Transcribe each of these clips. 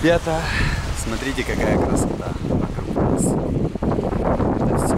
Ребята, смотрите, какая красота вокруг нас. Это все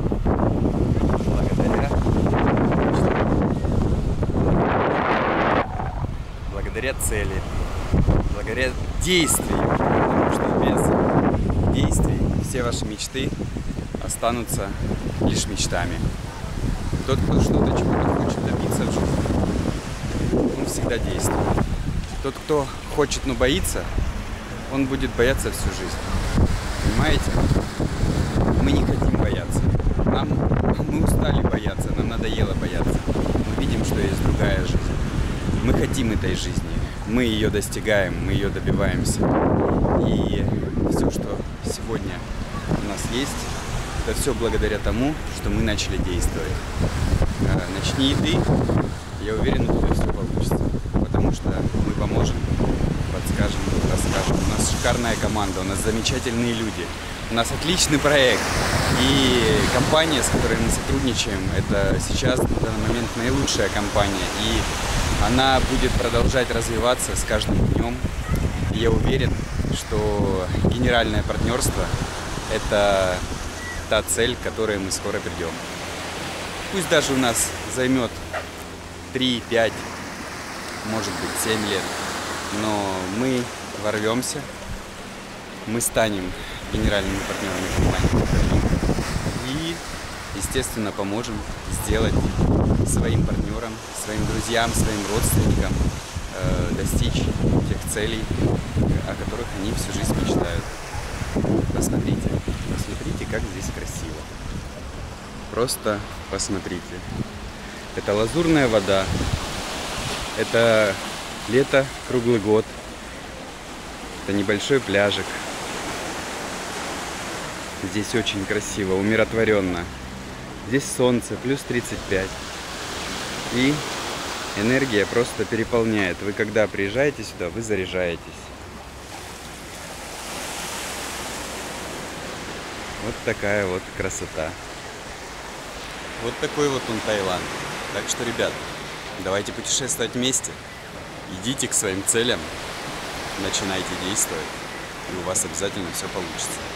благодаря цели, благодаря действию, потому что без действий все ваши мечты останутся лишь мечтами. Тот, кто что-то чего-то хочет добиться в жизни, он всегда действует. Тот, кто хочет, но боится, он будет бояться всю жизнь. Понимаете? Мы не хотим бояться. Мы устали бояться, нам надоело бояться. Мы видим, что есть другая жизнь. Мы хотим этой жизни. Мы ее достигаем, мы ее добиваемся. И все, что сегодня у нас есть, это все благодаря тому, что мы начали действовать. Начни и ты, я уверен, у тебя все получится. Потому что мы поможем, подскажем, расскажем. У нас шикарная команда, у нас замечательные люди, у нас отличный проект. И компания, с которой мы сотрудничаем, это сейчас на данный момент наилучшая компания. И она будет продолжать развиваться с каждым днем. И я уверен, что генеральное партнерство – это та цель, к которой мы скоро придем. Пусть даже у нас займет 3, 5, может быть 7 лет, но мы ворвемся, мы станем генеральными партнерами компании и, естественно, поможем сделать своим партнерам, своим друзьям, своим родственникам достичь тех целей, о которых они всю жизнь мечтают. Посмотрите, посмотрите, как здесь красиво. Просто посмотрите. Это лазурная вода. Это лето круглый год. Это небольшой пляжик. Здесь очень красиво, умиротворенно. Здесь солнце, плюс 35. И энергия просто переполняет. Вы когда приезжаете сюда, вы заряжаетесь. Вот такая вот красота. Вот такой вот он Таиланд. Так что, ребят, давайте путешествовать вместе. Идите к своим целям, начинайте действовать, и у вас обязательно все получится.